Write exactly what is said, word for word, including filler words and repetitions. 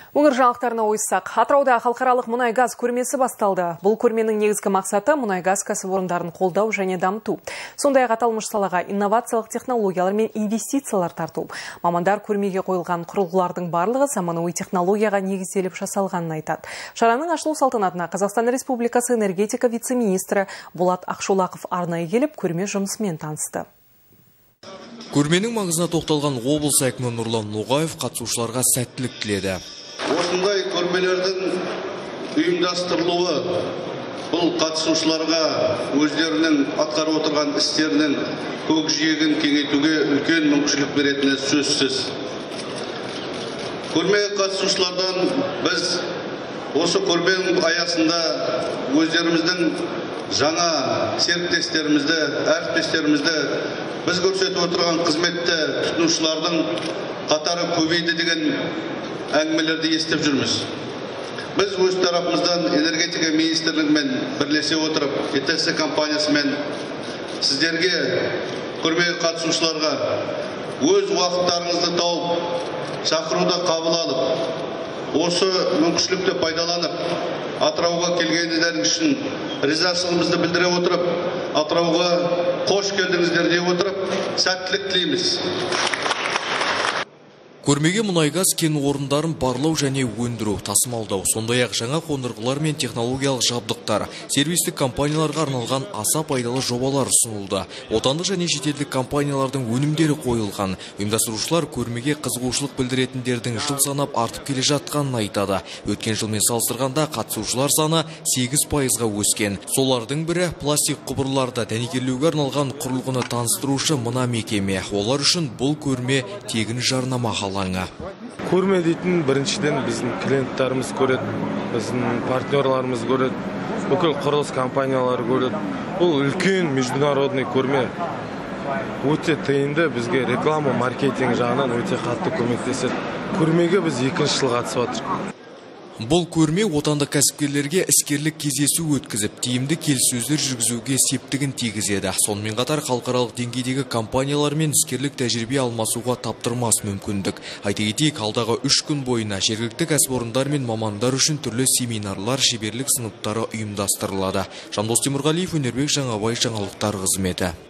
Өңір жаңалықтарына ойыссақ, Атырауда халықаралық мұнай-газ көрмесі басталды. Бұл көрменің негізгі мақсаты мұнай-газ кәсіпорындарын қолдау және дамыту. Сондай-ақ аталмыш салаға инновациялық технологиялар мен инвестициялар тарту. Мамандар көрмеге қойылған құрылғылардың барлығы заманауи технологияға негізделіп жасалғанын айтады. Шараның ашылу салтанатына Қазақстан Республикасы энергетика вице-министрі Болат Ақшолақов арнайы келіп, көрме жұмысымен танысты. Көрменің маңызына тоқталған облыс әкімі Нұрлан Ноғаев қатысушыларға сәттілік тіледі. Осындай көрмелердің ұйымдастырылуы бұл қатысушыларға өздерінің атқарып отырған істерінің көкжиегін кеңейтуге үлкен мүмкіншілік беретіні сөзсіз. Көрме қатысушылардан біз осы көрменің аясында өздеріміздің жаңа серіктестерімізді, әріптестерімізді біз көрсетіп отырған қызметті тұтынушылардың қатары көбейді деген әңгімелерді естіп жүрміз. Біз өз тарапымыздан энергетика министрлігімен бірлесе отырып, е тэ эс компаниясымен сіздерге, көрмеге қатысушыларға өз уақыттарыңызды тауып, шақыруда қабыл алып, осы мүмкіншілікті пайдаланып, Атырауға келгендеріңіз үшін ризашылығымызды білдіре отырып, Атырауға қош келдіңіздер деп отырып, сәттілік тілейміз. Көрмеге мұнай-газ кен орындарын барлау және өндіру, тасымалдау, сондай-ақ жаңа қондырғылар мен технологиялық жабдықтар, сервистік компанияларға арналған аса пайдалы жобалар ұсынылды. Отандық және шетелдік компаниялардың өнімдері қойылған. Ұйымдастырушылар көрмеге қызығушылық білдіретіндердің жыл санап артып келе жатқанын айтады. Өткен жылмен салыстырғанда қатысушылар саны сегіз пайызға өскен. Солардың бірі пластик құбырларда дәнекерлеуге арналған құрылғыны таныстырушы мына мекеме. Олар үшін бұл көрме тегін жарнама алаңы. Көрме дейтін біріншіден біздің клиенттарымыз көреді, біздің партнерларымыз көреді, бүкіл құрылыс компаниялары көреді. Бұл үлкен международный көрме. Өте тиімді, бізге реклама, маркетинг жағынан өте қатты көмектеседі. Көрмеге біз екінші жыл қатысып жатырмыз. Бұл көрме отандық кәсіпкерлерге іскерлік кездесу өткізіп, тиімді келіссөздер жүргізуге септігін тигізеді. Сонымен қатар халықаралық деңгейдегі компаниялармен іскерлік тәжірибе алмасуға таптырмас мүмкіндік. Айта кетейік, алдағы үш күн бойына жергілікті кәсіпорындар мен мамандар үшін түрлі семинарлар, шеберлік сыныптары ұйымдастырылады. Жандос Темірғалиев, Өнербек Жаңабай, жаңалықтар қызметі.